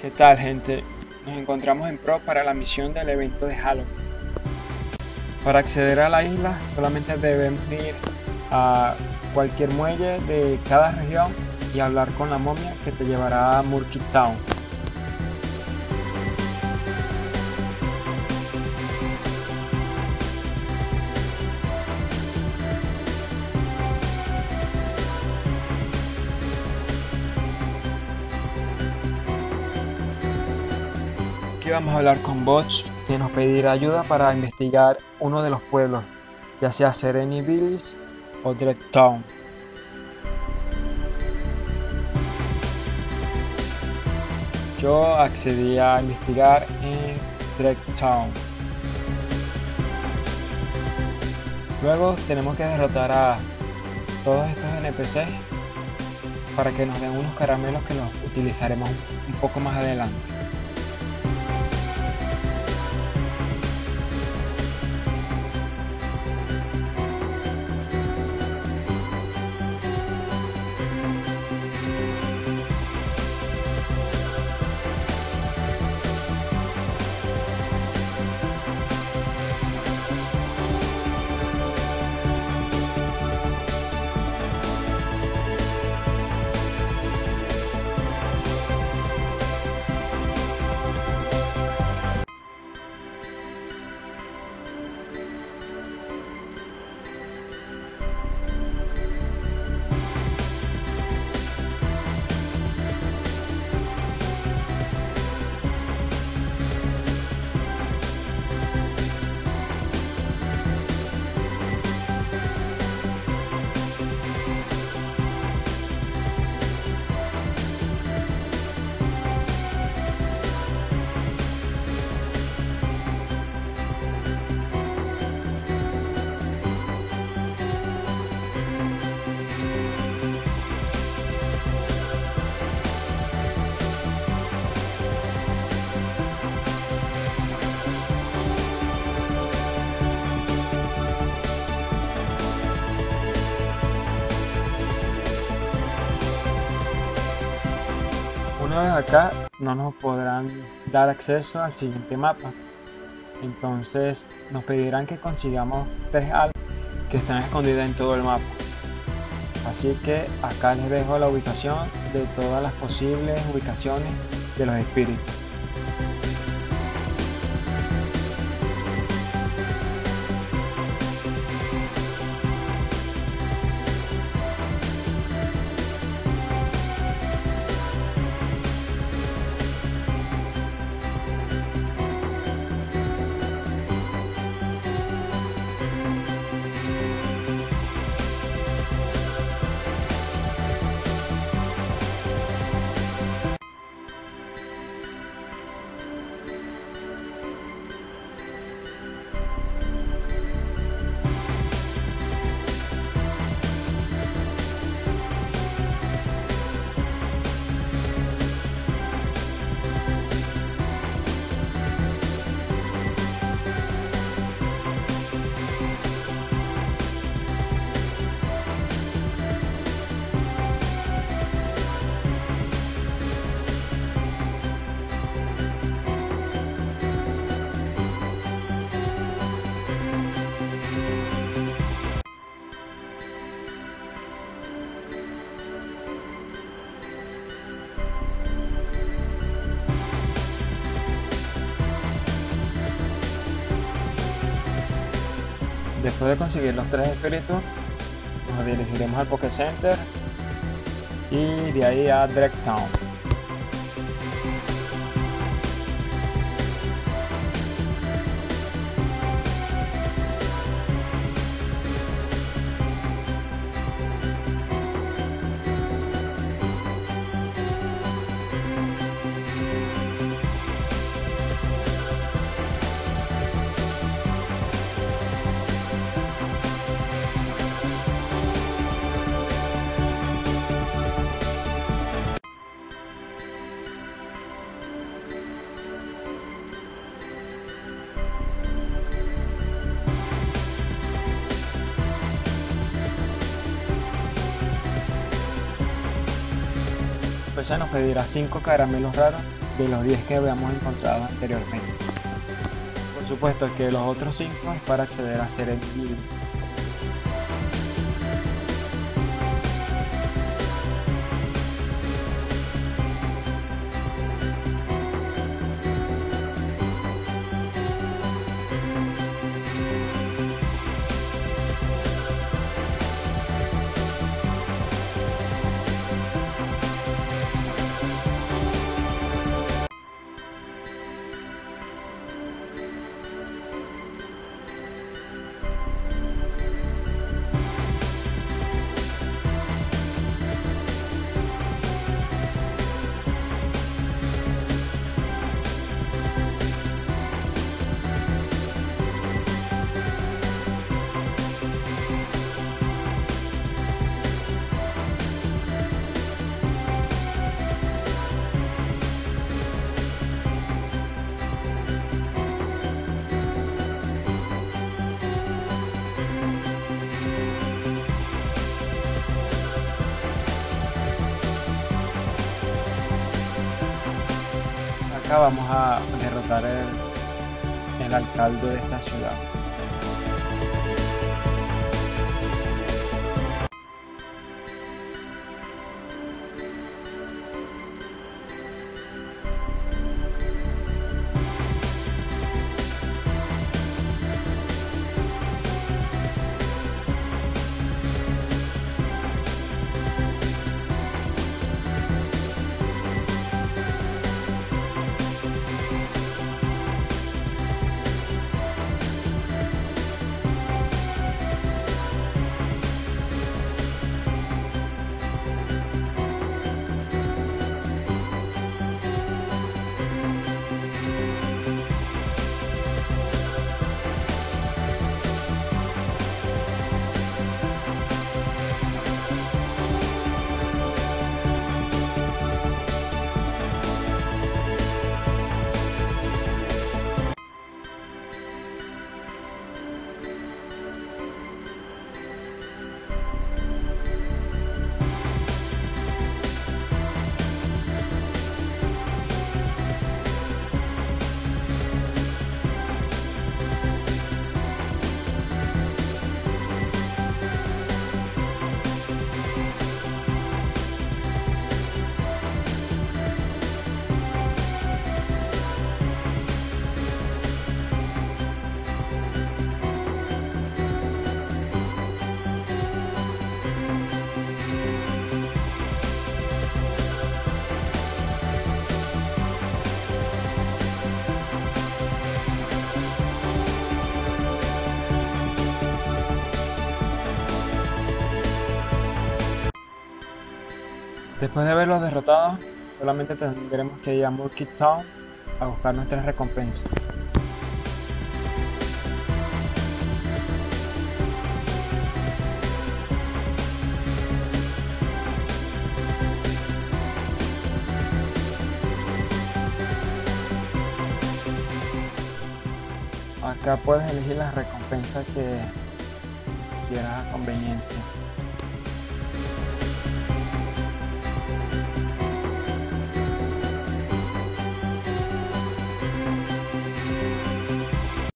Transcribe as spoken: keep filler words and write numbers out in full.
¿Qué tal, gente? Nos encontramos en Pro para la misión del evento de Halloween. Para acceder a la isla solamente debemos ir a cualquier muelle de cada región y hablar con la momia que te llevará a Murky Town. Aquí vamos a hablar con Butch, que nos pedirá ayuda para investigar uno de los pueblos, ya sea Serene Village o Dread Town. Yo accedí a investigar en Dread Town. Luego tenemos que derrotar a todos estos N P Cs para que nos den unos caramelos que los utilizaremos un poco más adelante. Una vez acá no nos podrán dar acceso al siguiente mapa, entonces nos pedirán que consigamos tres almas que están escondidas en todo el mapa. Así que acá les dejo la ubicación de todas las posibles ubicaciones de los espíritus. Después de conseguir los tres espíritus, nos dirigiremos al Poké Center y de ahí a Dread Town. Pues ya nos pedirá cinco caramelos raros de los diez que habíamos encontrado anteriormente. Por supuesto que los otros cinco es para acceder a Seren Guilds. Acá vamos a derrotar el, el alcalde de esta ciudad. Después de haberlos derrotado, solamente tendremos que ir a Murky Town a buscar nuestras recompensas. Acá puedes elegir las recompensas que quieras a conveniencia.